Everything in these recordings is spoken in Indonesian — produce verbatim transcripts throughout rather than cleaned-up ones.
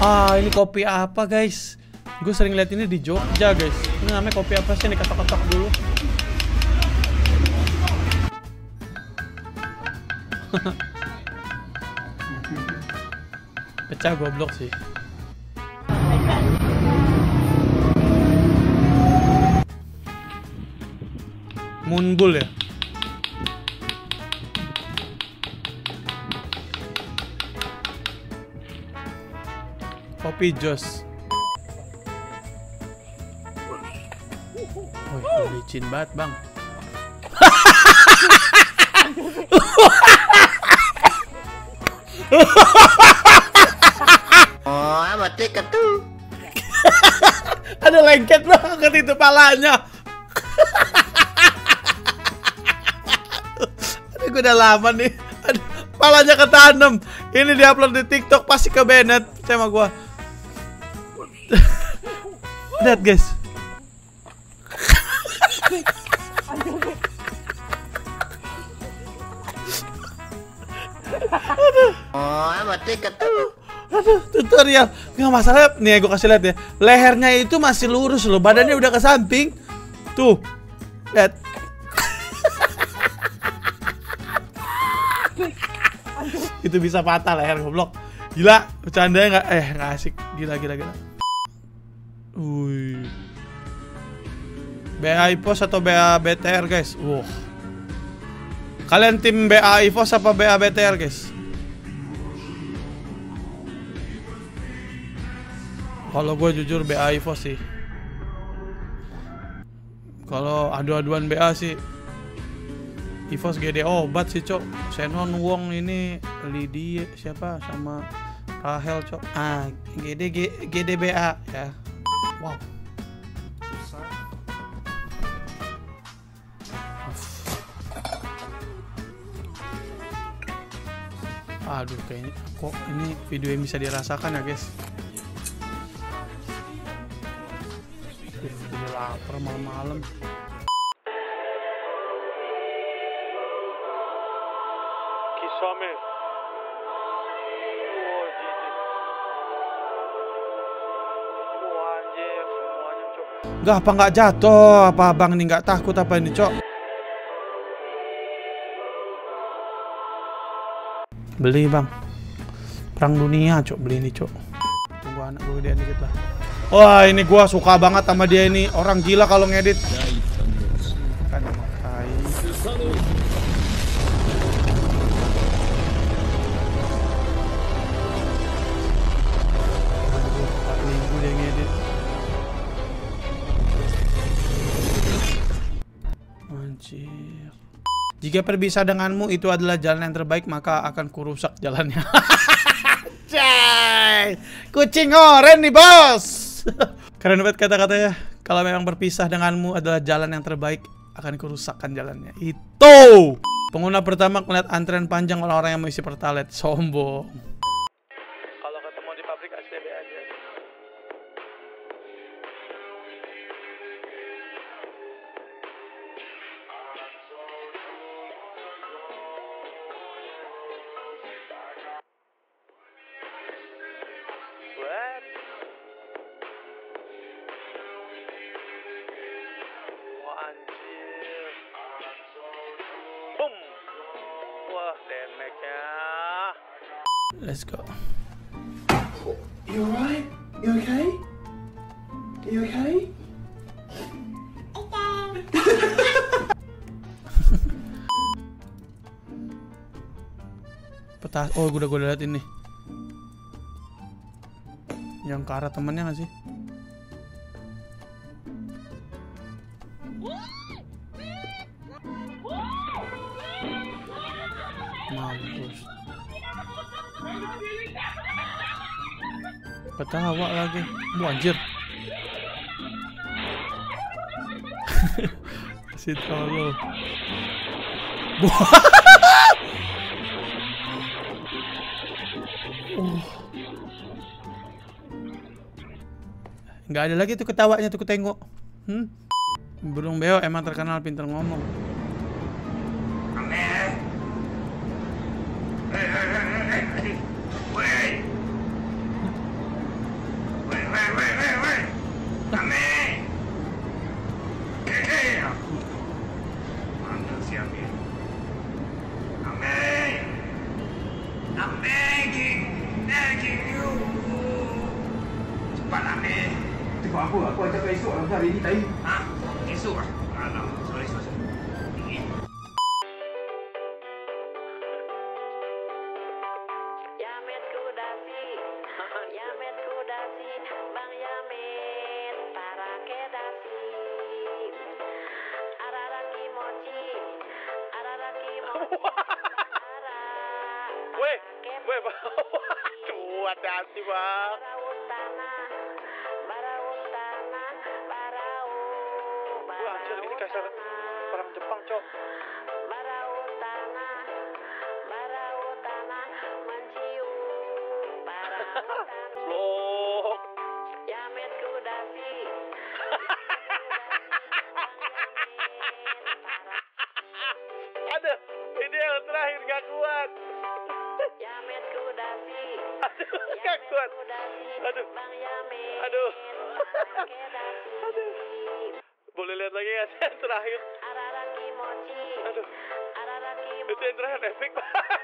Ah, ini kopi apa guys? Gue sering lihat ini di Jogja guys. Ini namanya kopi apa sih? Ini kotak-kotak dulu. Pecah goblok sih. Moonbull ya. Kopi jos. Wih, licin banget bang. Oh, mati ketu. Ada lengket banget itu palanya. Aduh, gue udah lama nih. Aduh, palanya ketanam. Ini diupload di TikTok pasti ke Bennett sama gua. Lihat guys. Oh, mati ketu. Aduh, tutorial. Nggak masalah. Nih, gue kasih lihat ya. Lehernya itu masih lurus loh. Badannya udah ke samping. Tuh. Lihat. Itu bisa patah leher goblok. Gila. Bercandanya nggak? Eh, nggak asik. Gila, gila, gila. Wih. B A I P O S atau B A B T R guys? Wow. Kalian tim B A I P O S apa B A B T R guys? Kalau gue jujur B A I P O S sih. Kalau adu-aduan B A sih I P O S G D obat sih cok. Senon Wong ini Lydia siapa sama Rahel cok. Ah G D G, G D B A ya. Wow. Aduh kayaknya kok ini video yang bisa dirasakan ya guys. Udah lapar malam-malam. Kisame. Oh, jijik. Oh, anjir, semuanya, Cok. Enggak, apa enggak jatuh? Apa abang ini enggak takut apa ini, Cok? Beli, Bang. Perang dunia, Cok. Beli ini, Cok. Tunggu anak gue gedean dikit lah. Wah, ini gua suka banget sama dia ini. Orang gila kalau ngedit. Kan makai. empat minggu dia ngedit. Anjir. Jika perpisah denganmu itu adalah jalan yang terbaik, maka akan kurusak jalannya. Cay. Kucing oren nih, Bos. Keren banget kata-katanya. Kalau memang berpisah denganmu adalah jalan yang terbaik, akan kurusakkan jalannya. Itu pengguna pertama ngeliat antrean panjang orang-orang yang mengisi pertalite. Sombong. Kalau ketemu di pabrik A C B aja. Anjir. Boom. Wah, damage-nya. Let's go. You alright? You okay? You okay? Petas. Oh, gue udah gue lihat ini. Yang ke arah temennya nggak sih? Mampus. Ketawa lagi. Bu anjir. Si tolol. Bu. uh. Nggak ada lagi tuh ketawanya tuh ketengok. Hmm? Burung beo emang terkenal pintar ngomong. cakap apa? Aku ajak kau esok lah hari ni tadi. Ha? Esok lah? Alah, sorry, sorry, sorry. Yamet kudasi, Yamet kudasi, Bang Yamet para kedasi. Arara kimochi, arara kimochi. Weh, weh, aduh, hati-hati bang. Barautana, barautana, barau. Wah, anjir, ini kasar perang Jepang, cok. Barautana, barautana, mencium. Barautana. Loh. Yamet kudasi. Aduh, ini yang terakhir gak kuat. Yamet kudasi. Aduh, gak kuat. Aduh. Bang Yamet. Aduh. para kedasi. Boleh lihat lagi ya yang terakhir. Arara kimochi. Aduh, Arara kimochi. itu yang terakhir epic.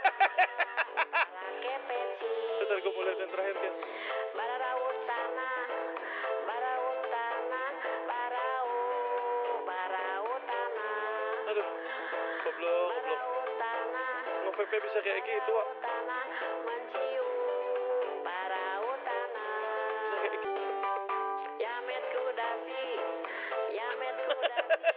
Kepeci. Bentar, gue mau lihat yang terakhir kan. Barautana, barautana, barau, barautana. Aduh, goblok, goblok. Barautana, Nge-V P bisa kayak gitu, Wak. barautana, mencium. Barautana. Bisa kayak gitu. Yamet kudasi, Yamet kudasi.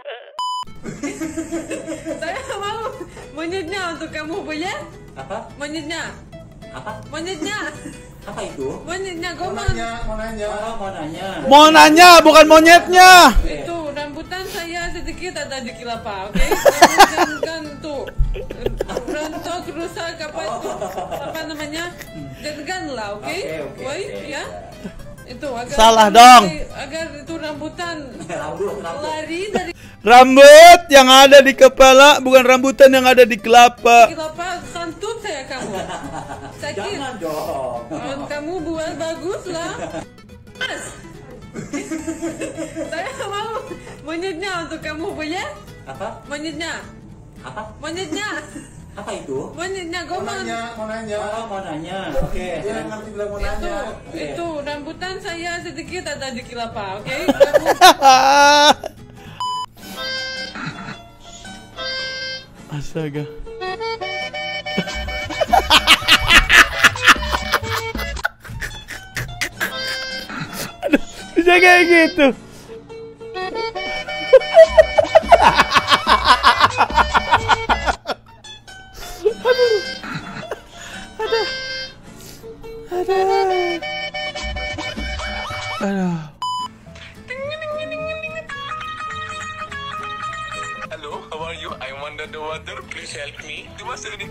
Saya mau monyetnya untuk kamu, boleh? Apa? Monyetnya, Apa? monyetnya, Apa itu? monyetnya, Mau gomang. nanya, mau nanya. Oh, mau nanya. Mau nanya, bukan monyetnya. Itu rambutan saya sedikit ada di kilapa, oke? Jangan kan tuh rontok rusak apa itu apa namanya? Jangan lah, oke? Oke, oke, Woi, oke. ya. Itu agar Salah dong. agar itu rambutan Rambut, rambut. lari dari Rambut yang ada di kepala, bukan rambutan yang ada di kelapa. kilapa, santut saya kamu. Sakit. Jangan dong. Oh, kamu buat bagus lah. Mas, saya mau monyetnya untuk kamu, boleh? Apa? Monyetnya, Apa? monyetnya, Apa itu? monyetnya, Mau gomang. nanya, mau nanya. Oh, mau nanya. Oke. Dia ngerti bilang mau Itu, nanya. itu rambutan saya sedikit ada di kilapa, oke? Kamu Astaga. Aduh, bisa kayak gitu. Aduh. Aduh. Aduh. Aduh. Hello, how are you? I'm under the water. Please help me. Di masa ini.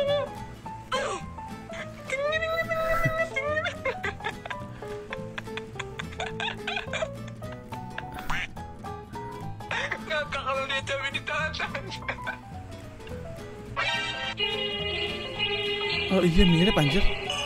Ngakak kalau dia cabai di tangan. Oh iya mirip anjir.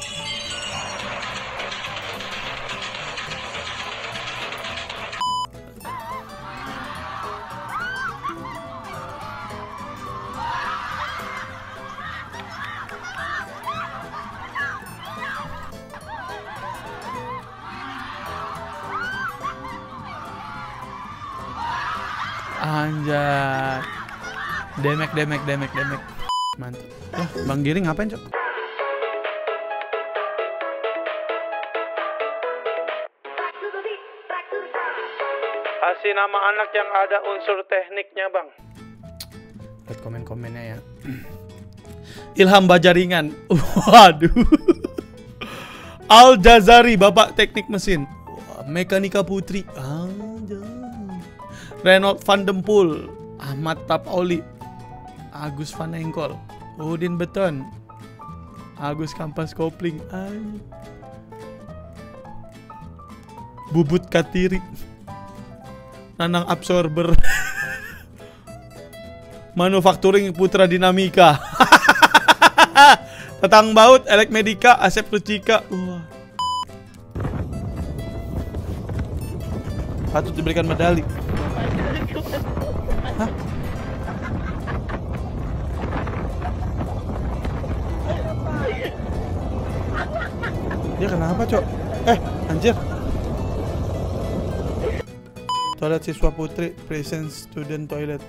Anjay. Demek, demek, demek, demek. Mantap. Wah, Bang Giring ngapain, Cok? Kasih nama anak yang ada unsur tekniknya, Bang. Lihat komen-komennya ya. Ilham Bajaringan. Waduh. Al Jazari, Bapak Teknik Mesin. Wah, Mekanika Putri. Anjay. Renold Van Dempul, Ahmad Tapauli, Agus Van Engkol, Udin Beton, Agus Kampas Kopling, ay. Bubut Katiri, Nanang Absorber, Manufacturing Putra Dinamika, Tetang Baut, Elek Medika, Asep Lucika. Wah. Patut diberikan medali. Hah? Dia kenapa, Cok? Eh, anjir. Toilet siswa putri, present student toilet.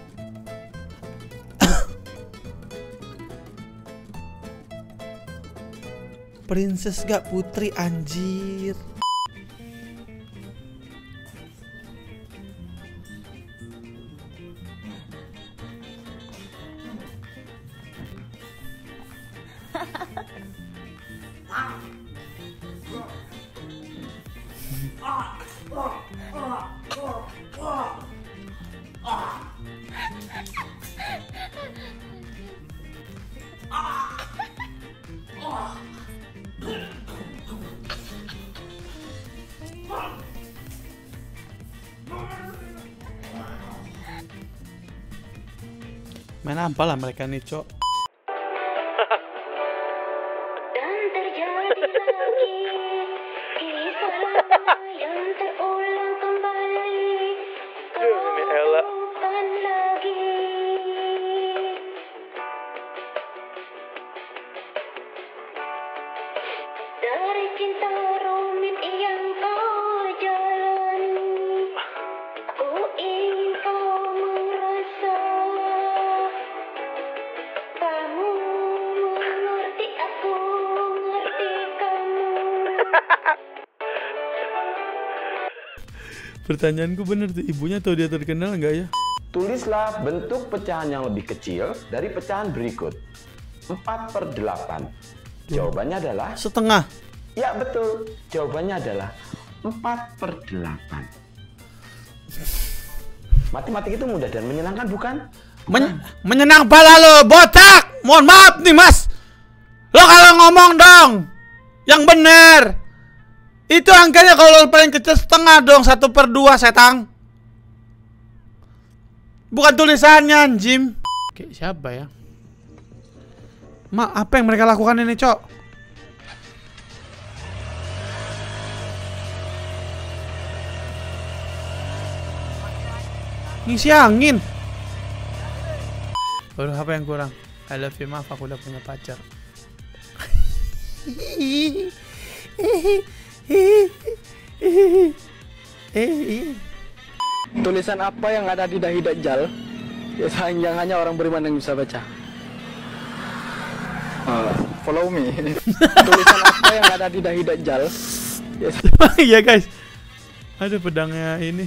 Princess gak putri anjir. Main apa lah mereka nih, Cok? Dan terjadi lagi kisah lama yang terulang kembali. Kau bukan lagi. Dari cinta rumit yang kau jalani, aku ingin kau merasa. Kamu mengerti, aku mengerti kamu. Pertanyaanku bener tuh, ibunya tahu dia terkenal nggak ya? Tulislah bentuk pecahan yang lebih kecil dari pecahan berikut. empat per delapan. Jawabannya adalah... Setengah. Ya, betul. Jawabannya adalah empat per delapan. Matematik itu mudah dan menyenangkan, bukan? Men menyenang pala lo, botak! Mohon maaf nih, Mas. Lo kalau ngomong dong yang bener. Itu angkanya kalau paling kecil setengah dong, satu per dua, setang. Bukan tulisannya, anjim. Oke, siapa ya? Ma, apa yang mereka lakukan ini, Cok? Ngisi angin. Baru apa yang kurang? I love you, maaf aku udah punya pacar. Tulisan apa yang ada di dahi Dajjal? Ya, yang hanya orang beriman yang bisa baca. Uh, follow me. Tulisan apa yang ada di dahi Dajjal? Ya, iya guys. Ada pedangnya ini.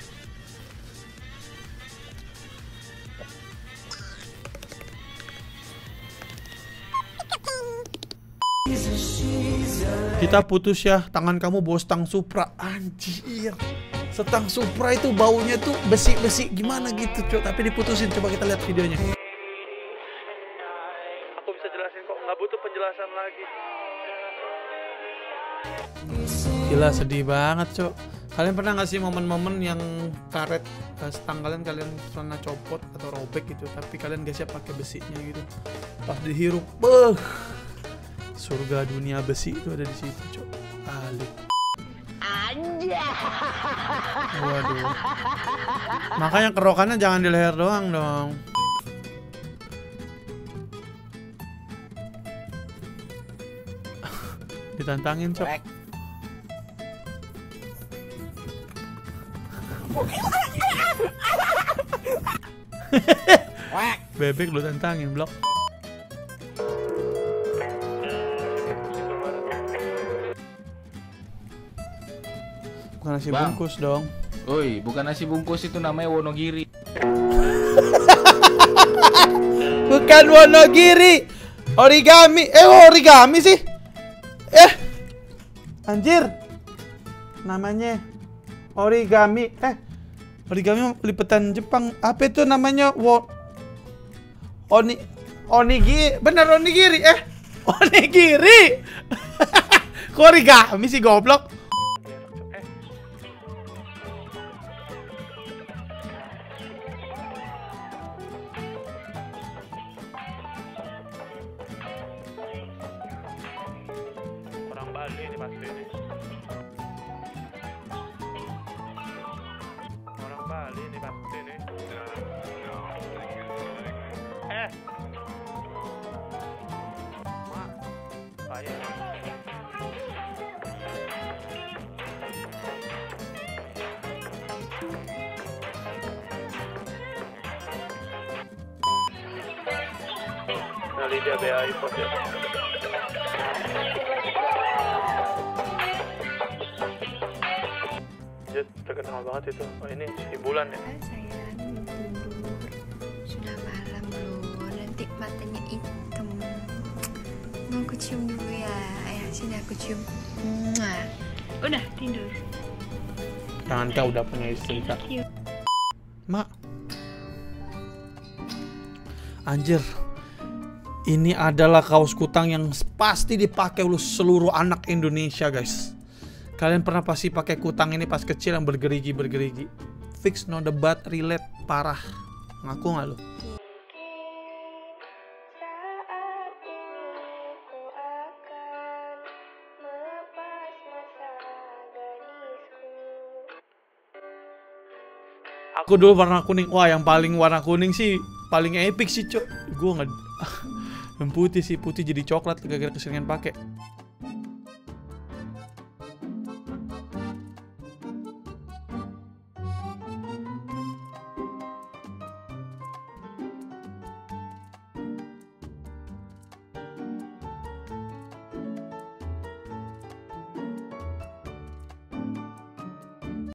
Kita putus ya, tangan kamu bawa stang Supra. Anjir. Stang Supra itu baunya tuh besi-besi gimana gitu, Cok. Tapi diputusin, coba kita lihat videonya. Aku bisa jelasin kok, nggak butuh penjelasan lagi. Gila, sedih banget, Cok. Kalian pernah nggak sih momen-momen yang karet uh, stang kalian kalian pernah copot atau robek gitu, tapi kalian gak siap pakai besinya gitu. Pas dihirup, beuh. Surga dunia besi itu ada di situ, Cok. Alik. Waduh. Makanya kerokannya jangan di leher doang dong. Ditantangin, Cok. Bebek lu tantangin, blok. Bukan nasi Bang. bungkus dong. Woi, bukan nasi bungkus, itu namanya Wonogiri. Bukan Wonogiri. Origami. Eh, origami sih. Eh. Anjir. Namanya origami. Eh. Origami lipetan Jepang. Apa itu namanya? Wo Oni Onigiri. Bener onigiri. Eh. Onigiri. Kok origami sih, goblok? Orang Bali ini pasti ini. Orang Bali ini pasti ini. Eh. Mak, kayak kali dia B A iPhone ya. Jut, terkenal banget itu. Oh ini si Bulan ya. Sayang, tidur. Sudah malam loh, nanti matanya hitam. Mau aku cium dulu ya. Ayo sini aku cium. Mwah. Udah tidur. Jangan kau udah punya istri kak. Mak. Anjir. Ini adalah kaos kutang yang pasti dipakai oleh seluruh anak Indonesia, guys. Kalian pernah pasti pakai kutang ini pas kecil yang bergerigi-bergerigi. Fix no debat, relate parah. Ngaku nggak lu? Aku dulu warna kuning. Wah, yang paling warna kuning sih paling epic sih, Cok. Gue nggak. Yang putih sih, putih jadi coklat gara-gara keseringan pakai.